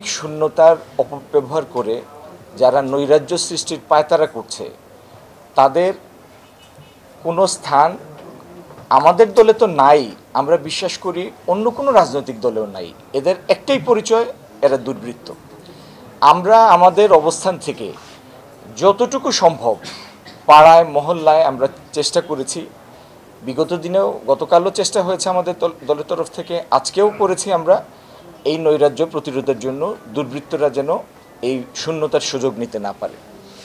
শূন্যতার অপব্যবহার করে যারা নৈরাজ্য সৃষ্টির পায়তারা করছে তাদের কোনো স্থান আমাদের দলে তো নাই, আমরা বিশ্বাস করি অন্য কোনো রাজনৈতিক দলেও নাই। এদের একটাই পরিচয়, এরা দুর্বৃত্ত। আমরা আমাদের অবস্থান থেকে যতটুকু সম্ভব পাড়ায় মহল্লায় আমরা চেষ্টা করেছি। বিগত দিনেও গতকালও চেষ্টা হয়েছে আমাদের দলের তরফ থেকে, আজকেও করেছি আমরা এই নৈরাজ্য প্রতিরোধের জন্য দুর্বৃত্তরা যেন এই শূন্যতার সুযোগ নিতে না পারে।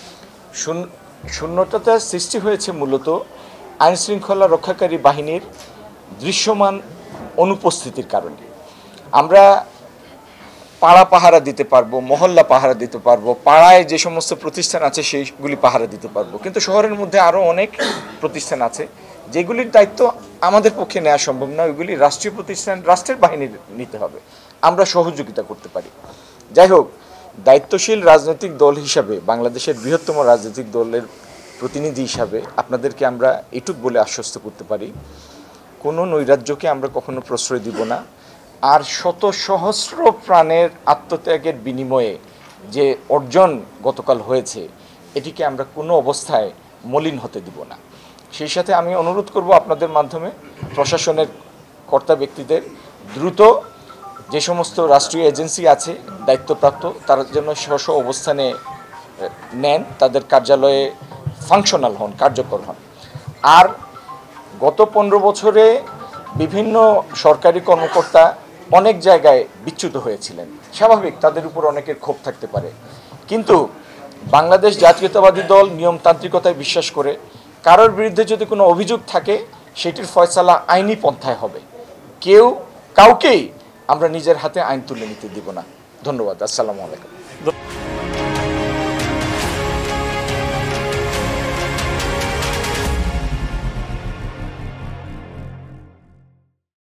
শূন্যতাটা সৃষ্টি হয়েছে মূলত আইনশৃঙ্খলা রক্ষাকারী বাহিনীর দৃশ্যমান অনুপস্থিতির কারণে। আমরা পাড়া পাহারা দিতে পারবো, মহল্লা পাহারা দিতে পারবো, পাড়ায় যে সমস্ত প্রতিষ্ঠান আছে সেইগুলি পাহারা দিতে পারবো, কিন্তু শহরের মধ্যে আরও অনেক প্রতিষ্ঠান আছে যেগুলির দায়িত্ব আমাদের পক্ষে নেওয়া সম্ভব না। ওইগুলি রাষ্ট্রীয় প্রতিষ্ঠান, রাষ্ট্রের বাহিনীর নিতে হবে। আমরা সহযোগিতা করতে পারি। যাই হোক, দায়িত্বশীল রাজনৈতিক দল হিসাবে, বাংলাদেশের বৃহত্তম রাজনৈতিক দলের প্রতিনিধি হিসাবে আপনাদেরকে আমরা এটুক বলে আশ্বস্ত করতে পারি, কোনো নৈরাজ্যকে আমরা কখনো প্রশ্রয় দিব না। আর শত সহস্র প্রাণের আত্মত্যাগের বিনিময়ে যে অর্জন গতকাল হয়েছে, এটিকে আমরা কোনো অবস্থায় মলিন হতে দিব না। সেই সাথে আমি অনুরোধ করব আপনাদের মাধ্যমে প্রশাসনের কর্তা ব্যক্তিদের দ্রুত যে সমস্ত রাষ্ট্রীয় এজেন্সি আছে দায়িত্বপ্রাপ্ত, তারা যেন স্ব অবস্থানে নেন, তাদের কার্যালয়ে ফাংশনাল হন, কার্যকর হন। আর গত 15 বছরে বিভিন্ন সরকারি কর্মকর্তা অনেক জায়গায় বিচ্যুত হয়েছিলেন। স্বাভাবিক, তাদের উপর অনেকের ক্ষোভ থাকতে পারে, কিন্তু বাংলাদেশ জাতীয়তাবাদী দল নিয়মতান্ত্রিকতায় বিশ্বাস করে। কারোর বিরুদ্ধে যদি কোনো অভিযোগ থাকে, সেটির ফয়সালা আইনি পন্থায় হবে। কাউকেই আমরা নিজের হাতে আইন তুলে নিতে দিব না। ধন্যবাদ। আসসালামু আলাইকুম।